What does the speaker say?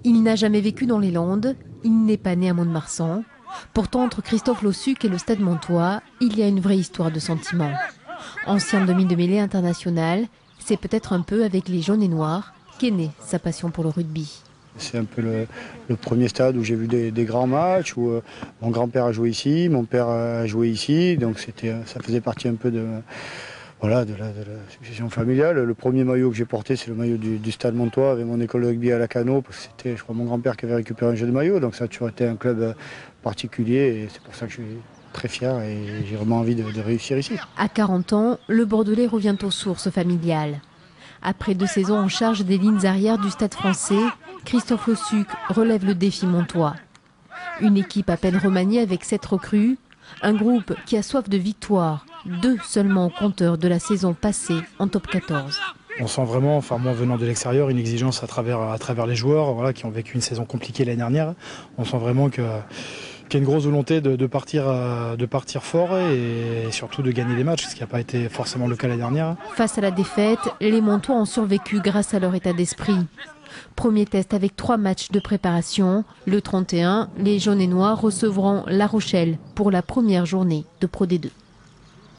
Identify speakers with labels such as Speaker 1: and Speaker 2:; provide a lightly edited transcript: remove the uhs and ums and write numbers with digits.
Speaker 1: Il n'a jamais vécu dans les Landes, il n'est pas né à Mont-de-Marsan. Pourtant, entre Christophe Lossuc et le Stade Montois, il y a une vraie histoire de sentiments. Ancien demi de mêlée international, c'est peut-être un peu avec les jaunes et noirs qu'est née sa passion pour le rugby.
Speaker 2: C'est un peu le premier stade où j'ai vu des grands matchs, où mon grand-père a joué ici, mon père a joué ici, donc ça faisait partie un peu de la succession familiale. Le premier maillot que j'ai porté, c'est le maillot du Stade Montois avec mon école de rugby à Lacanau, parce que c'était, je crois, mon grand-père qui avait récupéré un jeu de maillot, donc ça a toujours été un club particulier et c'est pour ça que je suis très fier et j'ai vraiment envie de réussir ici.
Speaker 1: À 40 ans, le Bordelais revient aux sources familiales. Après 2 saisons en charge des lignes arrières du Stade français, Christophe Lossuc relève le défi montois. Une équipe à peine remaniée avec 7 recrues, un groupe qui a soif de victoire, 2 seulement au compteur de la saison passée en top 14.
Speaker 3: On sent vraiment, enfin moi venant de l'extérieur, une exigence à travers les joueurs, voilà, qui ont vécu une saison compliquée l'année dernière. On sent vraiment qu'il y a une grosse volonté de partir fort et surtout de gagner des matchs, ce qui n'a pas été forcément le cas l'année dernière.
Speaker 1: Face à la défaite, les Montois ont survécu grâce à leur état d'esprit. Premier test avec 3 matchs de préparation. Le 31, les jaunes et noirs recevront La Rochelle pour la première journée de Pro D2.